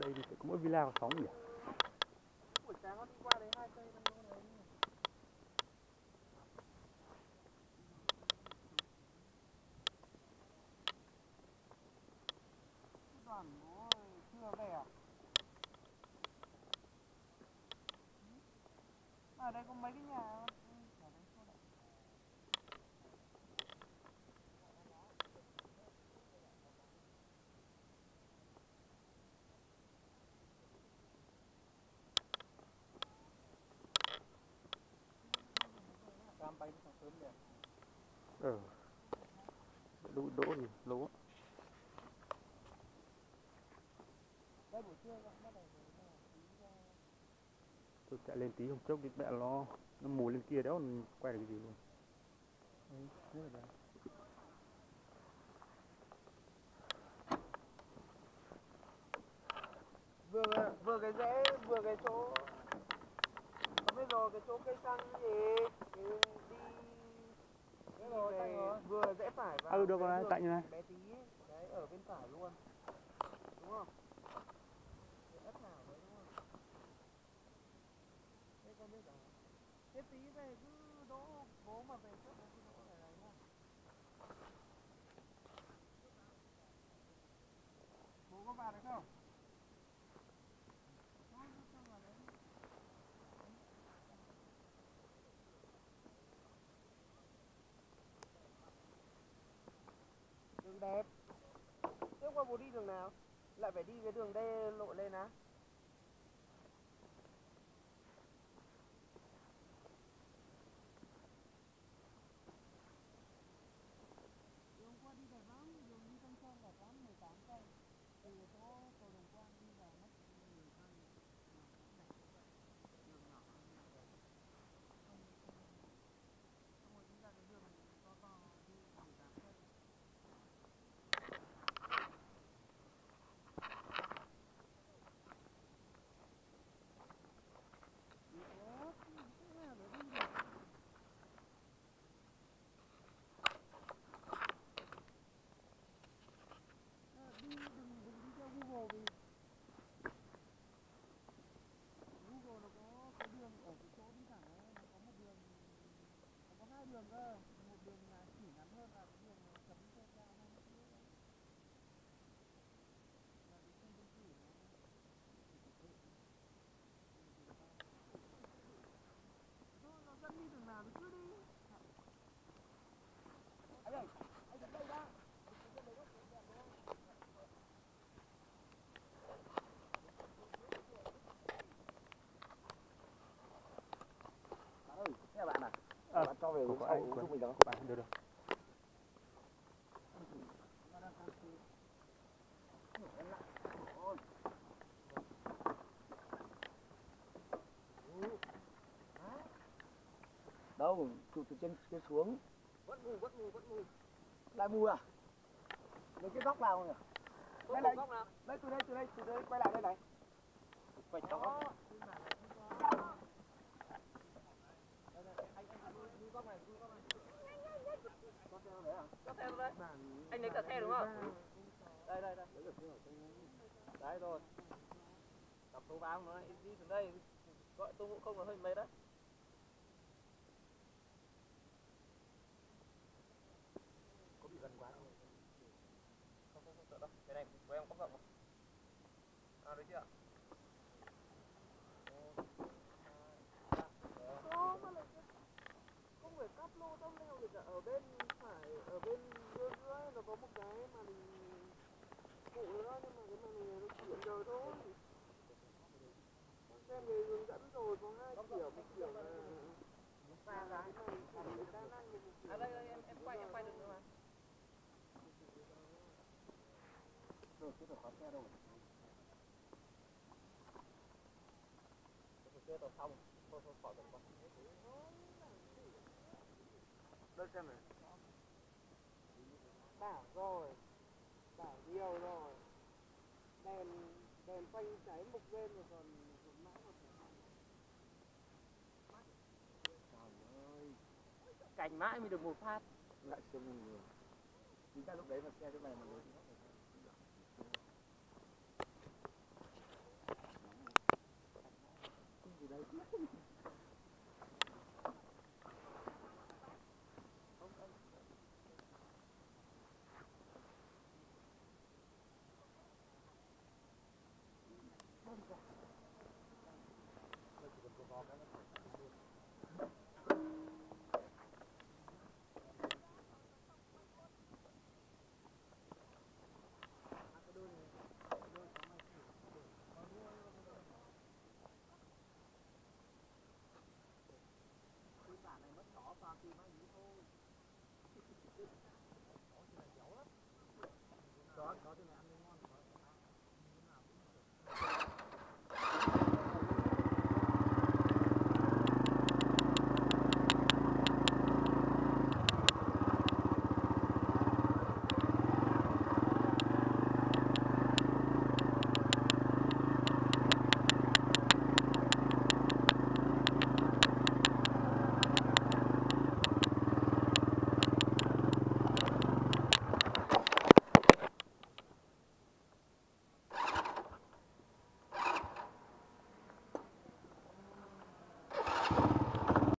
Đây thì có mỗi villa có 6 nhỉ? Buổi sáng con đi qua đấy 2 cây đang đấy. Đoàn bố chưa về à? Ở đây có mấy cái nhà ở đấy thôi ạ. Cam bay nó sớm đẹp. Đỗ thì lố. Đây buổi trưa con bắt đầu Tôi chạy lên tí hôm trước đi mẹ nó mùi lên kia đéo quay được cái gì luôn. Đấy, rất là đẹp. vừa cái rễ vừa cái chỗ không biết rồi cái chỗ cây xăng gì thì đi thế rồi về vừa rẽ phải vào Được rồi, tại như này bé tí đấy ở bên phải luôn đúng không? Cái ất nào đấy đúng không? Thế con biết rồi. Thế tí về cứ đỗ bố mà về trước bố cứ đỗ này này nhá. Bố có vào được không? Đường đẹp. Thế qua bố đi đường nào? Lại phải đi cái đường đê lộ lên á? Đường qua đi đẹp lắm, đường đi Tân Sơn đẹp lắm, 18 cây. Từ chỗ cầu Đồng Quang đi vào mất 10 cây. Đường cũng đẹp như vậy. Đường nhỏ hơn nhà đấy. Xong rồi đi ra cái đường to to đi 18 cây. Đi tốt, thế nào để đi được. Đừng đi theo Google vì Google nó có cái đường ở cái chỗ đi thẳng ấy, nó có một đường, nó có 2 đường cơ, một đường là chỉ ngắn hơn là cái đường chấm xe cao hơn nữa. Là cái khu dân cư nó thôi nó dẫn đi đường nào thì cứ đi. Anh ơi, anh đến đây đã. Thế là bạn à? Bạn cho về uống sau giúp mình được không? Bạn được. Đâu, từ trên xuống. Vẫn mù. Lại mù à? Lấy cái góc nào nhỉ? Đây này. Đây từ đây quay lại đây này. Quay đó. Anh góc này. Có theo đấy. Anh lấy cả xe đúng không? Đây. Đấy rồi. Đọc số báo nó đi từ đây. Gọi tôi cũng không là hơi mệt đấy. Có bị gần quá không? Không sợ đâu. Cái này của em có rộng không? À đấy chưa? Không phải cắp lô tông leo được cả ở bên phải, ở bên giữa nó có một cái mà mình phụ nữa, nhưng mà cái màn hình nó chuyển rồi thôi. Con xem về hướng dẫn rồi có 2 kiểu, một kiểu là pha cái này người ta năng một kiểu. À đây em quay được nữa mà. Rồi cứ phải khóa xe đâu. Chưa tao xong, thôi khỏi được con. Đây xem này. Bảo nhiều rồi. Đèn phanh cháy mục bên rồi còn mãi một cái. Trời ơi. Cảnh mãi mới được một phát. Lại xem mình. Chính ra lúc đấy mà xe cái này mà lớn.